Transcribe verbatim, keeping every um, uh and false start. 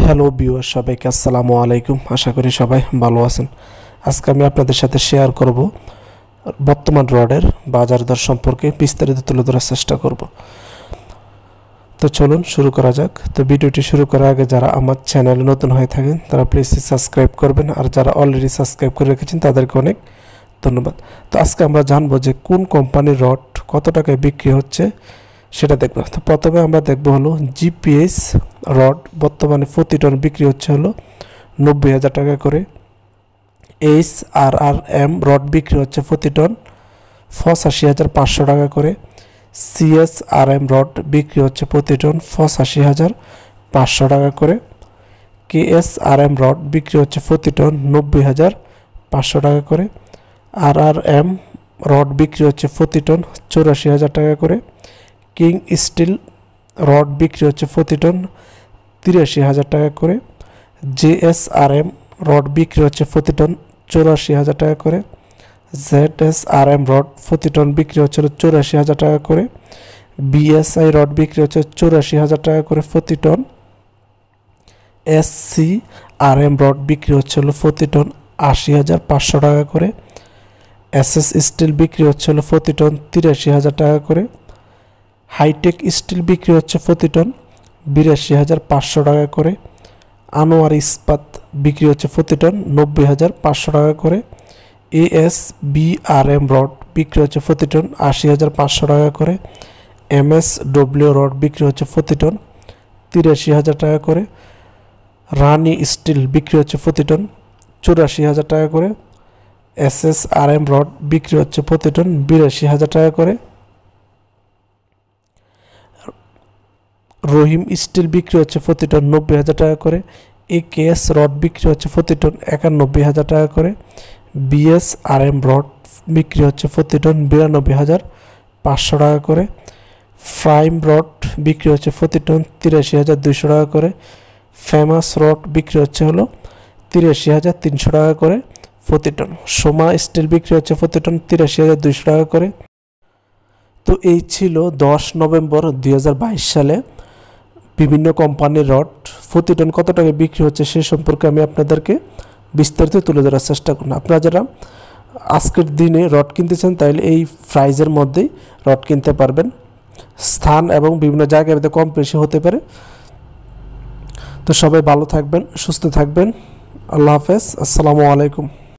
Hello viewer, সবাইকে আসসালামু আলাইকুম। আশা করি সবাই ভালো আছেন। আজকে আমি আপনাদের সাথে শেয়ার করব বর্তমান রডের বাজার দর সম্পর্কে বিস্তারিত তুলে ধরার চেষ্টা করব। তো চলুন শুরু করা যাক। তো ভিডিওটি শুরু করার আগে যারা আমার চ্যানেলে নতুন হয়ে থাকেন তারা প্লিজ সাবস্ক্রাইব করবেন, আর যারা অলরেডি সাবস্ক্রাইব করে রেখেছেন তাদেরকে অনেক ধন্যবাদ। তো আজকে আমরা জানবো যে কোন কোম্পানির রড কত টাকায় বিক্রি হচ্ছে সেটা দেখব। তো প্রথমে আমরা দেখব হলো জিপিএস রড বর্তমানে প্রতি টন বিক্রি হচ্ছে হলো নব্বই হাজার টাকা করে। H R R M rod বিক্রি হচ্ছে প্রতি টন পঁচাশি হাজার পাঁচশো টাকা করে। সিএস আর এম রড বিক্রি হচ্ছে প্রতি টন পঁচাশি হাজার পাঁচশো টাকা করে। K S R M rod বিক্রি হচ্ছে প্রতি টন নব্বই হাজার পাঁচশো টাকা করে। আর আর এম রড বিক্রি হচ্ছে প্রতি টন চৌরাশি হাজার টাকা করে। কিং স্টিল রড বিক্রি হচ্ছে প্রতি টন তিরাশি হাজার টাকা করে। J S R M rod বিক্রি হচ্ছে প্রতি টন চৌরাশি হাজার টাকা করে। Z S R M rod প্রতি টন বিক্রি হচ্ছে চৌরাশি হাজার টাকা করে। বিএসআই রড বিক্রি হচ্ছে চৌরাশি হাজার টাকা করে প্রতি ton. S C R M rod বিক্রি হচ্ছে হলো প্রতি টন আশি হাজার পাঁচশো টাকা করে। এস এস স্টিল বিক্রি হচ্ছে হলো প্রতি টন তিরাশি হাজার টাকা করে। হাইটেক স্টিল বিক্রি হচ্ছে প্রতি টন বিরাশি হাজার পাঁচশো টাকা করে। আনোয়ার ইস্পাত বিক্রি হচ্ছে প্রতি টন নব্বই হাজার পাঁচশো টাকা করে। A S B R M rod বিক্রি হচ্ছে প্রতি টন আশি হাজার পাঁচশো টাকা করে। এম এস ডব্লিউ রড বিক্রি হচ্ছে প্রতি টন তিরাশি হাজার টাকা করে। রানি স্টিল বিক্রি হচ্ছে প্রতি টন চুরাশি হাজার টাকা করে। S S R M rod বিক্রি হচ্ছে প্রতি টন বিরাশি হাজার টাকা করে। রহিম স্টিল বিক্রি হচ্ছে প্রতি টন নব্বই হাজার টাকা করে। এ কে এস রড বিক্রি হচ্ছে প্রতি টন একানব্বই হাজার টাকা করে। বিএস আর এম রড বিক্রি হচ্ছে প্রতি টন বিরানব্বই হাজার পাঁচশো টাকা করে। প্রাইম রড বিক্রি হচ্ছে প্রতি টন তিরাশি হাজার দুইশো টাকা করে। ফেমাস রড বিক্রি হচ্ছে হলো তিরাশি হাজার তিনশো টাকা করে প্রতি টন। সোমা স্টিল বিক্রি হচ্ছে প্রতি টন তিরাশি হাজার দুইশো টাকা করে। তো এই ছিল দশ নভেম্বর দুই হাজার বাইশ সালে বিভিন্ন কোম্পানির রড প্রতি টন কত টাকা বিক্রি হচ্ছে সে সম্পর্কে আমি আপনাদেরকে বিস্তারিত তুলে ধরার চেষ্টা করুন। আপনারা যারা আজকের দিনে রড কিনতে চান তাহলে এই প্রাইজের মধ্যেই রড কিনতে পারবেন। স্থান এবং বিভিন্ন জায়গায় কম বেশি হতে পারে। তো সবাই ভালো থাকবেন, সুস্থ থাকবেন। আল্লাহ হাফেজ, আসসালামু আলাইকুম।